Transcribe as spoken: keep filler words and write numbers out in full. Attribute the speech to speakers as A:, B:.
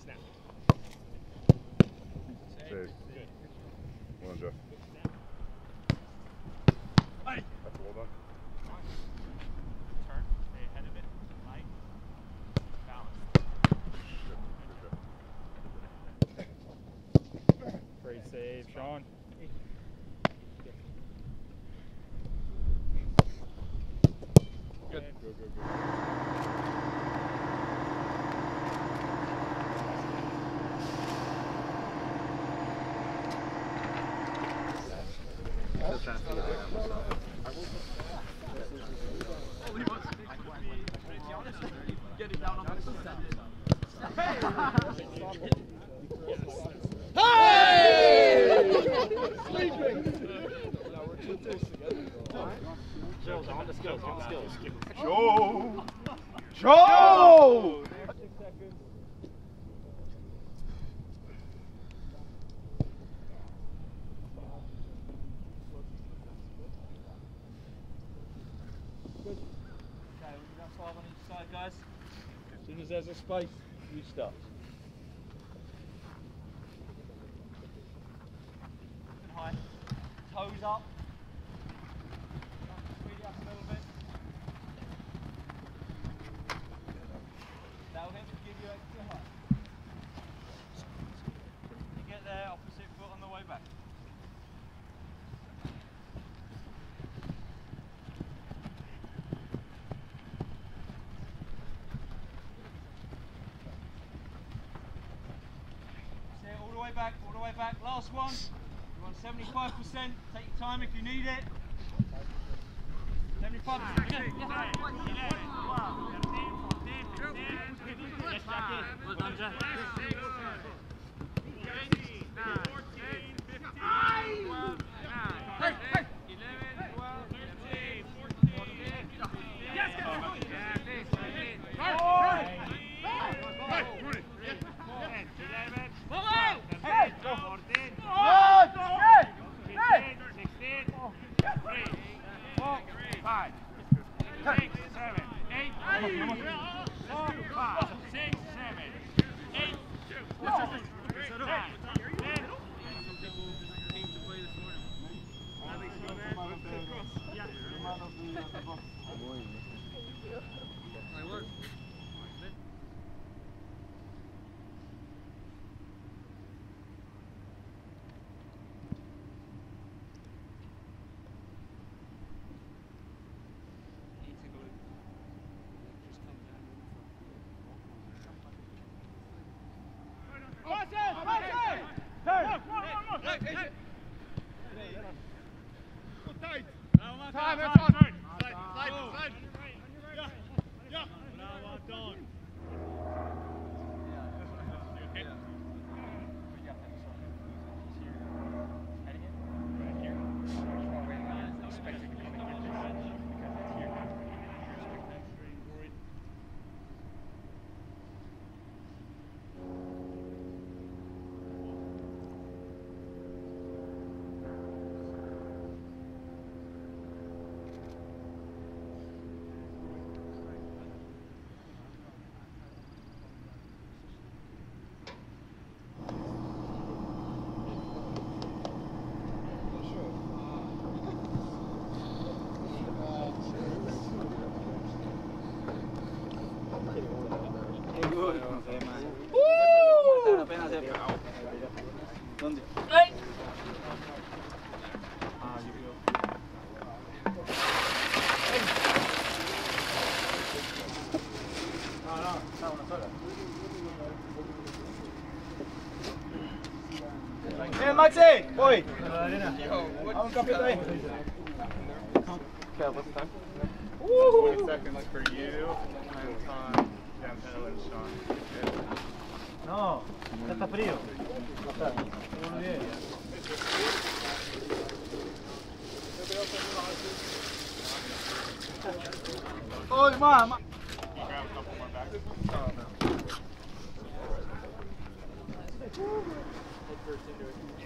A: snap.
B: Save. Well done, Jeff.
A: Hey.
B: That's well done.
A: Turn, stay ahead of it, light, balance. Great save, Sean.
B: Good. Go, go, go.
C: Get it down on the Skills, on the skills, on the skills.
B: Joe! Joe!
C: On each side, guys. As soon as there's a space, you start. High. Toes up. Speed it up a little bit. That'll hit to give you extra height. You get there, opposite foot on the way back. All the way back, all the way back. Last one. You want seventy-five percent. Take your time if you need it. seventy-five percent. Good. Well done, Jeff.
B: Time, it's on. Slide, slide, slide. Yeah, yeah. Now, done.
C: ¿Dónde? Hey, Maxi! Boy! Há um café aí.
B: twenty seconds for you, and time, Dempsey and Sean.
C: No, ya está frío. Muy bien. Oh, mamá.
B: Grab a couple more back. Oh, no.